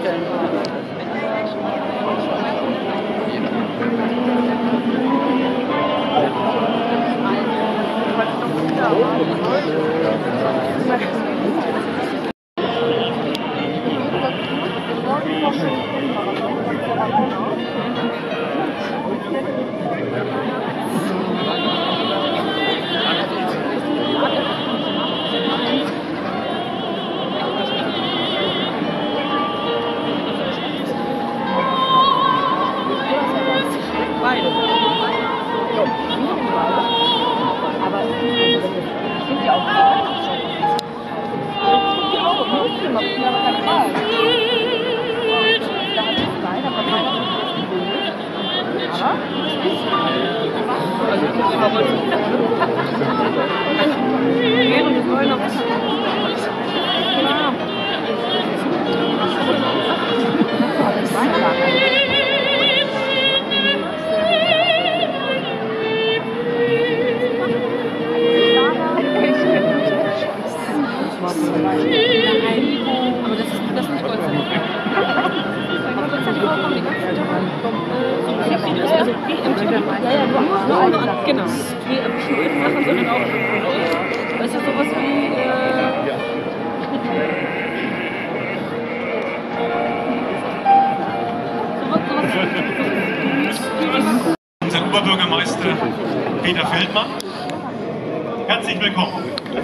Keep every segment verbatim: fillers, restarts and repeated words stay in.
Genau. Nee, aber nicht nur Sachen, sondern auch, weißt du, sowas wie, äh, unser Oberbürgermeister Peter Feldmann. Herzlich willkommen.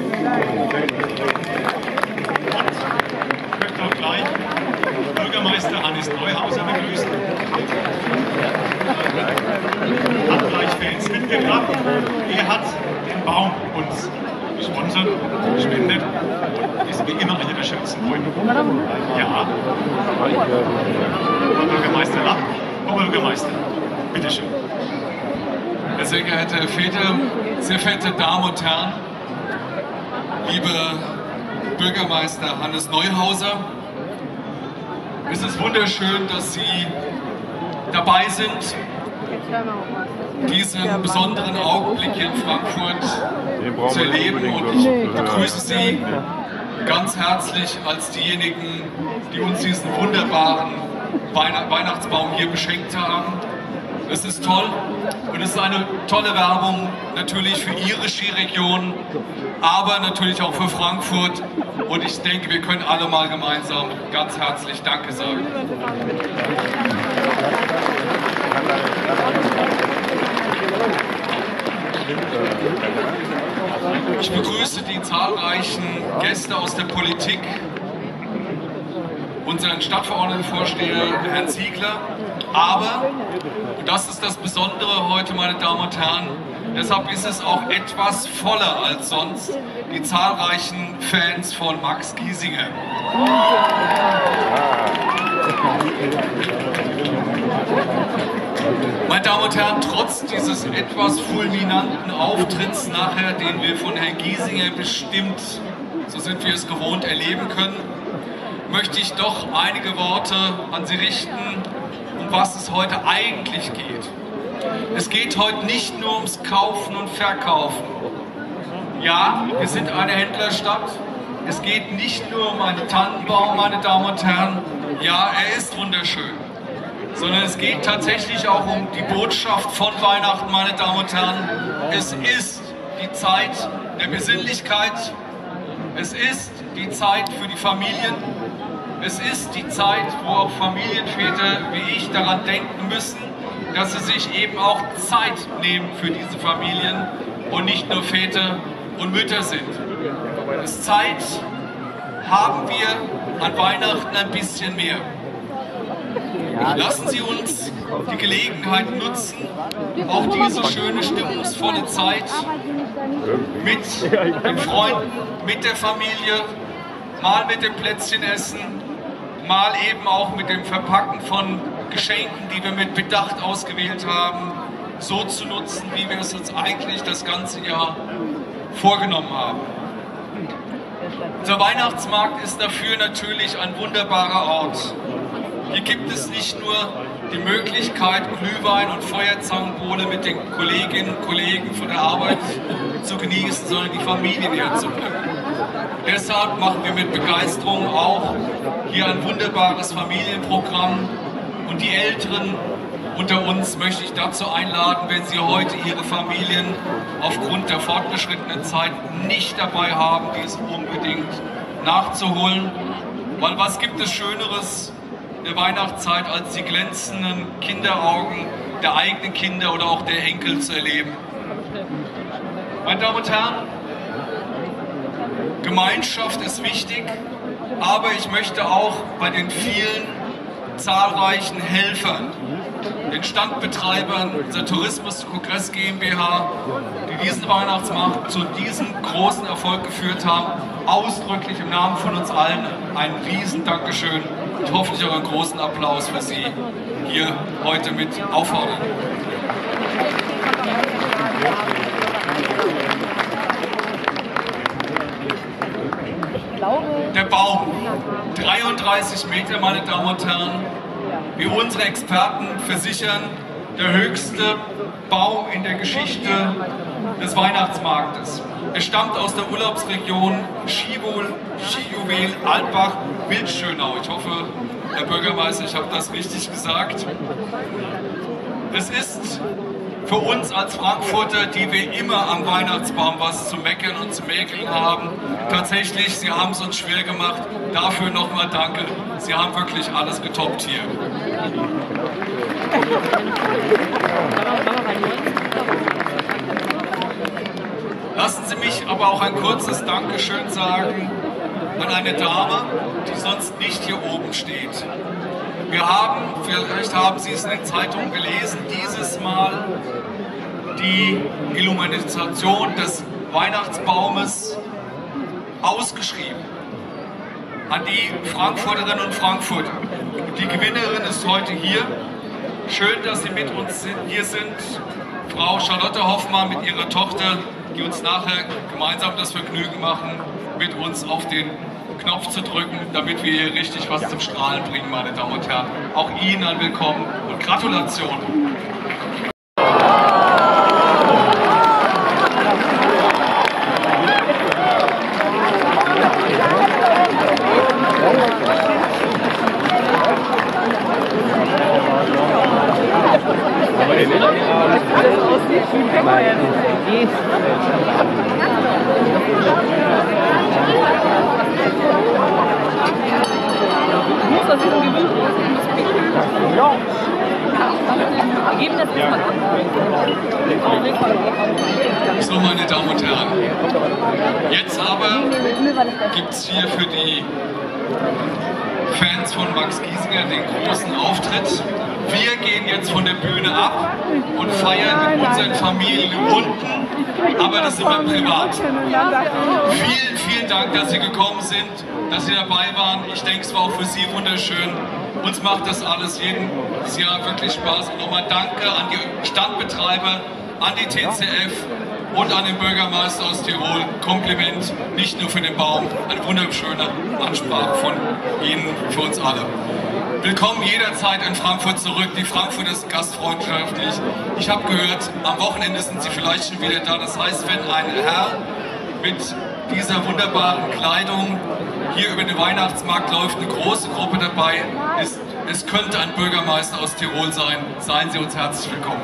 Ich möchte auch gleich Bürgermeister Hannes Neuhauser begrüßen. Hat gleich Fans mitgebracht. Er hat den Baum uns gesponsert, gespendet. Ist wie immer einer der schönsten Bäume. Ja. Bürgermeister Lapp, Oberbürgermeister, bitteschön. Sehr geehrte Herr Väter, sehr verehrte Damen und Herren, liebe Bürgermeister Hannes Neuhauser, es ist wunderschön, dass Sie dabei sind, diesen besonderen Augenblick hier in Frankfurt zu erleben, und ich begrüße Sie ganz herzlich als diejenigen, die uns diesen wunderbaren Weihnachtsbaum hier beschenkt haben. Es ist toll und es ist eine tolle Werbung natürlich für Ihre Skiregion, aber natürlich auch für Frankfurt, und ich denke, wir können alle mal gemeinsam ganz herzlich Danke sagen. Ich begrüße die zahlreichen Gäste aus der Politik, unseren Stadtverordnetenvorsteher Herrn Ziegler, aber, und das ist das Besondere heute, meine Damen und Herren, deshalb ist es auch etwas voller als sonst, die zahlreichen Fans von Max Giesinger. Meine Damen und Herren, trotz dieses etwas fulminanten Auftritts nachher, den wir von Herrn Giesinger bestimmt, so sind wir es gewohnt, erleben können, möchte ich doch einige Worte an Sie richten, um was es heute eigentlich geht. Es geht heute nicht nur ums Kaufen und Verkaufen. Ja, wir sind eine Händlerstadt. Es geht nicht nur um einen Tannenbaum, meine Damen und Herren. Ja, er ist wunderschön. Sondern es geht tatsächlich auch um die Botschaft von Weihnachten, meine Damen und Herren. Es ist die Zeit der Besinnlichkeit. Es ist die Zeit für die Familien. Es ist die Zeit, wo auch Familienväter wie ich daran denken müssen, dass sie sich eben auch Zeit nehmen für diese Familien und nicht nur Väter und Mütter sind. Es Zeit haben wir an Weihnachten ein bisschen mehr. Lassen Sie uns die Gelegenheit nutzen, auch diese schöne, stimmungsvolle Zeit mit den Freunden, mit der Familie, mal mit dem Plätzchen essen, mal eben auch mit dem Verpacken von Geschenken, die wir mit Bedacht ausgewählt haben, so zu nutzen, wie wir es uns eigentlich das ganze Jahr vorgenommen haben. Unser Weihnachtsmarkt ist dafür natürlich ein wunderbarer Ort. Hier gibt es nicht nur die Möglichkeit, Glühwein und Feuerzangenbowle mit den Kolleginnen und Kollegen von der Arbeit zu genießen, sondern die Familie näher zu bringen. Deshalb machen wir mit Begeisterung auch hier ein wunderbares Familienprogramm. Und die Älteren unter uns möchte ich dazu einladen, wenn Sie heute Ihre Familien aufgrund der fortgeschrittenen Zeit nicht dabei haben, dies unbedingt nachzuholen. Weil was gibt es Schöneres in der Weihnachtszeit, als die glänzenden Kinderaugen der eigenen Kinder oder auch der Enkel zu erleben? Meine Damen und Herren, Gemeinschaft ist wichtig, aber ich möchte auch bei den vielen zahlreichen Helfern, den Standbetreibern der Tourismus-Kongress GmbH, die diesen Weihnachtsmarkt zu diesem großen Erfolg geführt haben, ausdrücklich im Namen von uns allen ein riesen Dankeschön und hoffentlich auch einen großen Applaus für Sie hier heute mit auffordern. Der Baum, dreiunddreißig Meter, meine Damen und Herren, wie unsere Experten versichern, der höchste Baum in der Geschichte des Weihnachtsmarktes. Er stammt aus der Urlaubsregion Skijuwel, Skijuwel Altbach-Wildschönau. Ich hoffe, Herr Bürgermeister, ich habe das richtig gesagt. Es ist für uns als Frankfurter, die wir immer am Weihnachtsbaum was zu meckern und zu mäkeln haben, tatsächlich, Sie haben es uns schwer gemacht. Dafür nochmal danke. Sie haben wirklich alles getoppt hier. Lassen Sie mich aber auch ein kurzes Dankeschön sagen an eine Dame, die sonst nicht hier oben steht. Wir haben, vielleicht haben Sie es in den Zeitungen gelesen, dieses Mal die Illumination des Weihnachtsbaumes ausgeschrieben an die Frankfurterinnen und Frankfurter. Die Gewinnerin ist heute hier. Schön, dass Sie mit uns hier sind. Frau Charlotte Hoffmann mit ihrer Tochter, die uns nachher gemeinsam das Vergnügen machen, mit uns auf den Knopf zu drücken, damit wir hier richtig was zum Strahlen bringen, meine Damen und Herren. Auch Ihnen ein Willkommen und Gratulation. So, meine Damen und Herren, jetzt aber gibt es hier für die Fans von Max Giesinger den großen Auftritt. Wir gehen jetzt von der Bühne ab und feiern mit unseren Familien unten, aber das sind wir privat. Vielen, vielen Dank, dass Sie gekommen sind, dass Sie dabei waren. Ich denke, es war auch für Sie wunderschön. Uns macht das alles jedes Jahr wirklich Spaß. Und nochmal danke an die Standbetreiber, an die T C F und an den Bürgermeister aus Tirol. Kompliment, nicht nur für den Baum, eine wunderschöne Ansprache von Ihnen, für uns alle. Willkommen jederzeit in Frankfurt zurück. Die Frankfurter ist gastfreundschaftlich. Ich habe gehört, am Wochenende sind Sie vielleicht schon wieder da. Das heißt, wenn ein Herr mit dieser wunderbaren Kleidung hier über den Weihnachtsmarkt läuft, eine große Gruppe dabei ist, es könnte ein Bürgermeister aus Tirol sein. Seien Sie uns herzlich willkommen.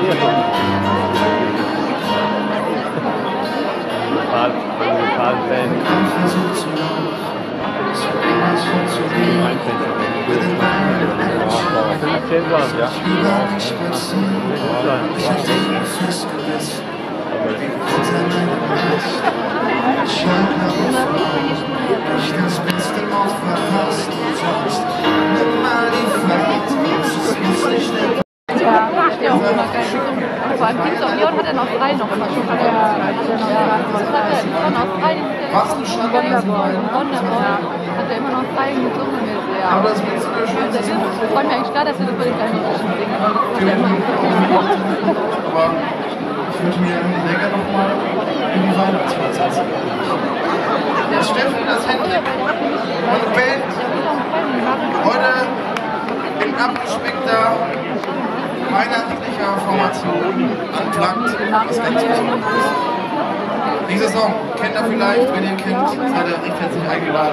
Das Beste noch verpasst, sonst nimm mal die Freiheit, es muss nicht der Ja, macht ja auch immer geil. Vor allem Kings of Leon hat er noch drei noch immer schon. Ja, ja, das hat er immer noch drei. Was ein Standard. Wunderbar. Hat er immer noch drei gesungen mit. Ja. Aber das willst du ja schon Das ist, ich freue mich eigentlich klar, dass wir das bei den kleinen Menschen singen. Aber das ist ja immer Aber ich würde mir länger nochmal in die Weihnachtsfeier setzen. Der Steffen, das Hendrik, meine Band, heute in abgespeckter weihnachtlicher Formation anplankt, was ganz Besonderes. Dieser Song kennt ihr vielleicht, wenn ihr ihn kennt, seid ihr recht herzlich eingeladen.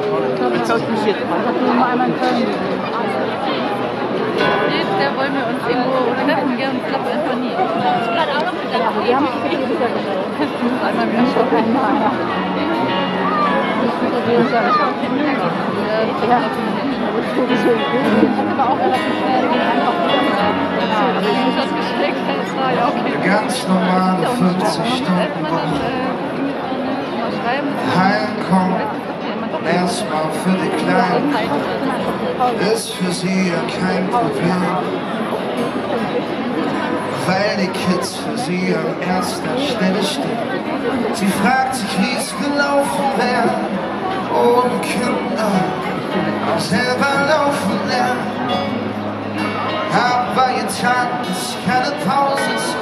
Der wollen wir uns irgendwo treffen, gell, und ich glaube einfach nie. Wir haben einmal wieder schon einmal. Aber auch relativ schnell das Gespräch, das war ja okay. Ganz normale fünfzig Stunden heimkommen, erstmal für die Kleinen, ist für sie ja kein Problem, weil die Kids für sie an erster Stelle stehen. Sie fragt sich, wie es gelaufen wäre, ohne Kinder, selber laufen lernen. Aber ihr Tag ist keine Pause zu.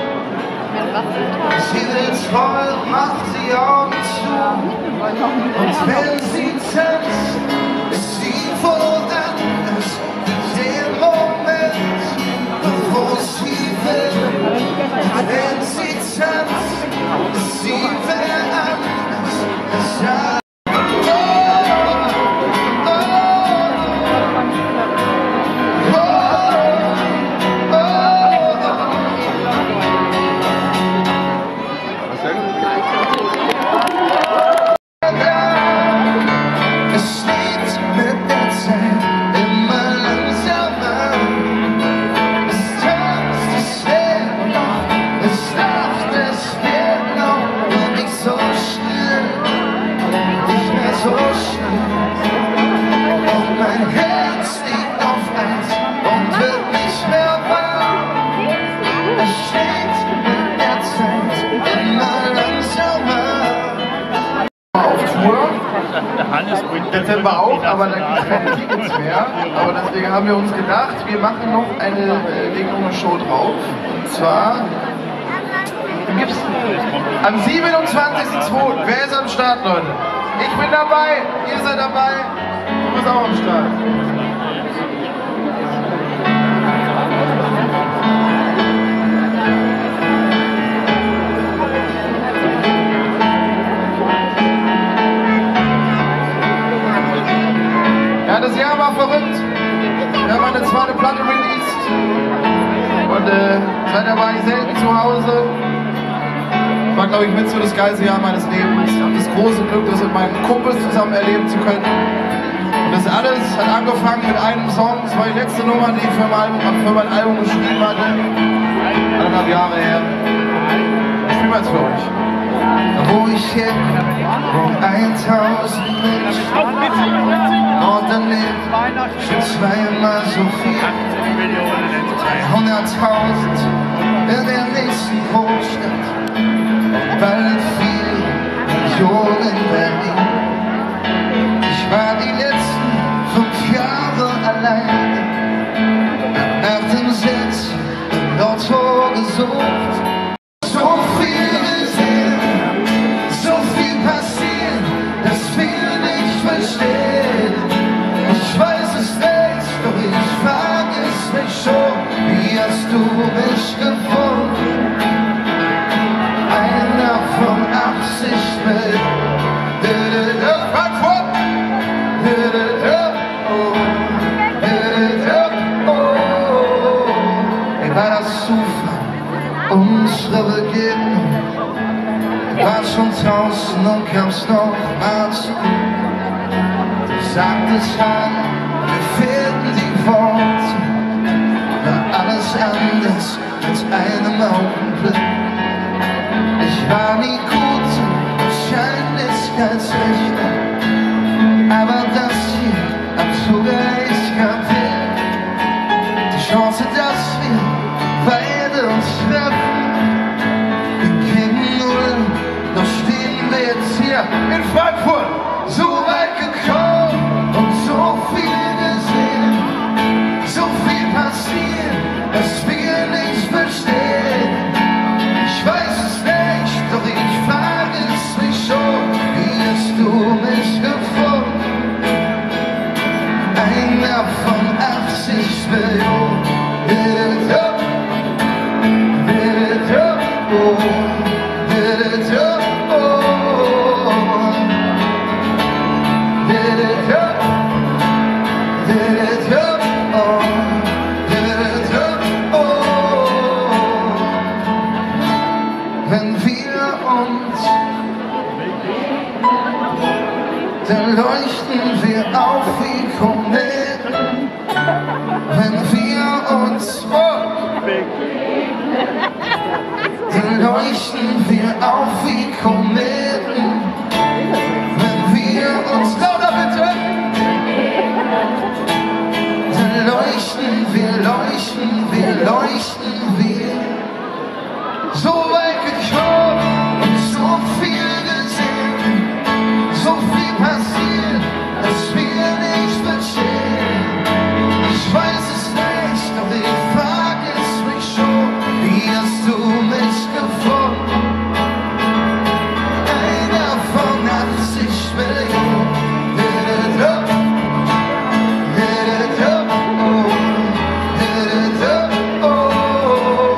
Sie will toll, macht die Augen zu. Und wenn sie tanzt, ist sie woanders. Den Moment, wo sie will. Und wenn sie tanzt, ist sie wer anders. Ja. Dezember auch, aber da gibt es keine Tickets mehr. Aber deswegen haben wir uns gedacht, wir machen noch eine, äh, legen noch eine Show drauf. Und zwar gibt's am siebenundzwanzigsten zweiten Wer ist am Start, Leute? Ich bin dabei, ihr seid dabei, du bist auch am Start. Ja, das Jahr war verrückt. Wir haben eine zweite Platte released. Und äh, seitdem war ich selten zu Hause. Das war, glaube ich, mit so das geilste Jahr meines Lebens. Ich habe das große Glück, das mit meinen Kumpels zusammen erleben zu können. Und das alles hat angefangen mit einem Song. Das war die letzte Nummer, die ich für mein Album, für mein Album geschrieben hatte. Anderthalb Jahre her. Ich spiele mal jetzt für euch. Wo ich herkomme, wo eintausend Menschen und daneben schon zweimal so viel, dreihunderttausend in der nächsten Großstadt und bald viele Millionen in Berlin. Ich war die letzten fünf Jahre allein, nach dem Sitz im Lotto gesucht. So viel gesehen, so viel passiert, dass wir nicht verstehen. Ich weiß es nicht, doch ich frage es mich schon, wie hast du mich gesehen? Unsere Begegnung war schon draußen und kam's noch mal zu. Du sagtest an, mir fehlten die Worte, war alles anders als einem Augenblick. Ich war nie gut, Wahrscheinlichkeitsrechner, aber das hier hab sogar ich kapiert. Die Chance, dass wir beide uns treffen, wir kennen null, doch stehen wir jetzt hier in Frankfurt, so weit gekommen und so viel gesehen, so viel passiert, dass wir nicht verstehen. Ich weiß es nicht, doch ich frage es mich schon, wie hast du mich gefunden? Einer von achtzig Millionen. Did it up, did it up, oh, did it up, oh, did it up, did it up, oh, did it up, oh. Wenn wir uns, dann leuchten wir auf wie Kometen. Wenn wir uns, oh, dann leuchten wir auf wie Kometen. Wenn wir uns, lauter bitte, dann leuchten wir, leuchten wir, leuchten wir. So weit gekommen und so viel gesehen, so viel passiert, dass wir nicht verstehen. Ich weiß es nicht, doch ich frage es mich schon, wie hast du mich gefunden? Einer von achtzig Millionen. Did it up, did it up, oh, did it up, oh,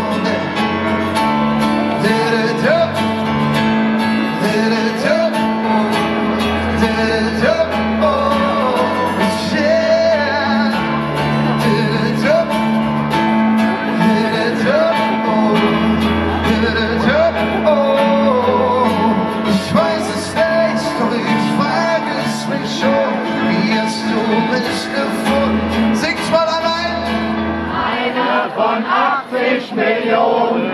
did it up, did it up, oh, did it up, oh, yeah. Did it up, did it up, oh, did it up, oh. Ich weiß es nicht, doch ich frage es mich schon, wie hast du mich gefunden? Sing's mal allein! Einer von achtzig Millionen.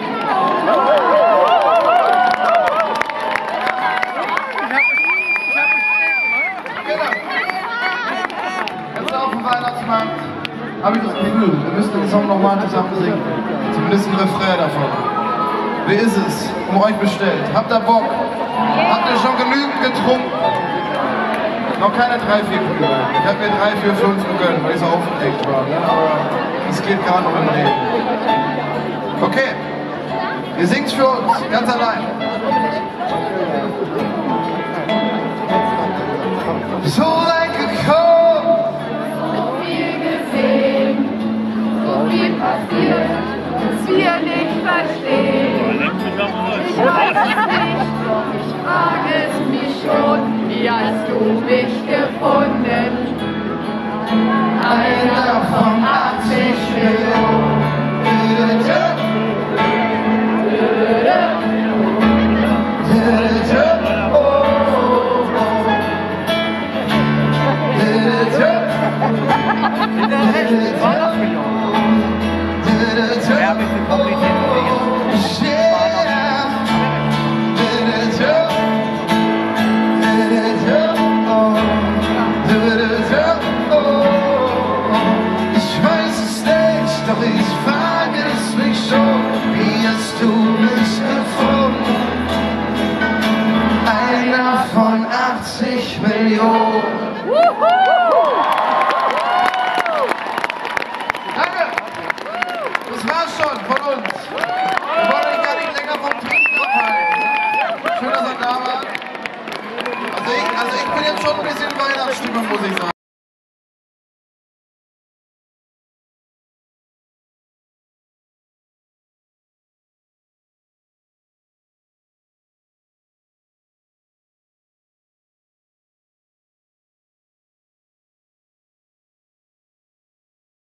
Genau. Jetzt auf dem Weihnachtsmarkt habe ich das Gefühl, wir müssen den Song nochmal zusammen singen. Zumindest ein Refrain davon. Wie ist es um euch bestellt? Habt ihr Bock? Habt ihr schon genügend getrunken? Noch keine drei, vier gegönnt. Ich habe mir drei, vier, fünf gegönnt, weil ich so aufgeregt war. Ne? Aber es geht gerade noch im Reden. Okay, ihr singt's für uns, ganz allein. So weit gekommen, So viel gesehen, so viel passiert, dass wir nicht verstehen. Ich weiß es nicht, doch ich frage es mich schon, wie hast du mich gefunden? einer von achtzig Millionen. Did it up, did it up, oh, oh. Did it up, did it up, did it up, oh, yeah. Did it up, did it up, oh, did it up, oh. Ich weiß es nicht, doch ich frage es mich schon, wie hast du mich gefunden? Einer von achtzig Millionen. Danke! Das war's schon von uns. Wir wollen euch gar nicht länger vom Trinken abhalten. Schön, dass ihr da wart. Also ich, also ich bin jetzt schon ein bisschen in Weihnachtsstimmung, muss ich sagen.